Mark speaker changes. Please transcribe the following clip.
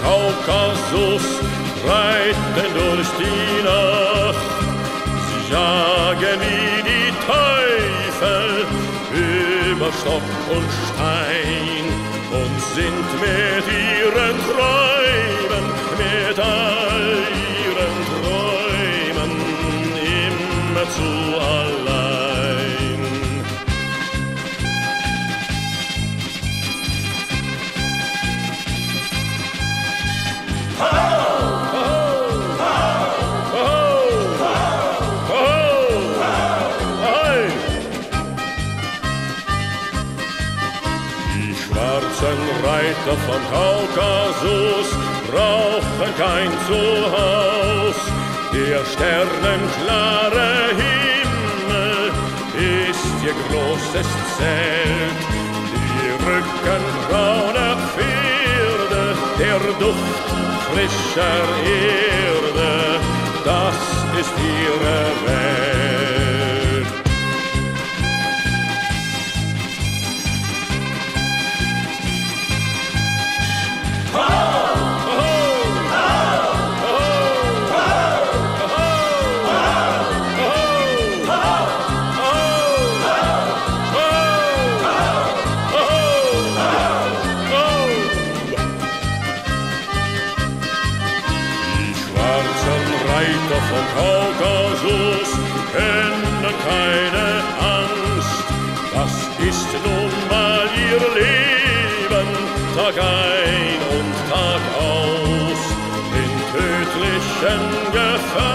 Speaker 1: Kaukasus reiten durch die Nacht. Sie jagen wie die Teufel über Stock und Stein und sind mit ihren Träumen, mit all ihren Träumen immerzu allein. Die schwarzen Reiter vom Kaukasus brauchen kein Zuhaus. Der sternenklare Himmel ist ihr großes Zelt. Die rückenbrauner Pferde, der Duft frischer Erde, das ist ihre Welt. Reiter vom Kaukasus kennen keine Angst. Das ist nun mal ihr Leben, Tag ein und Tag aus, in tödlichen Gefahren.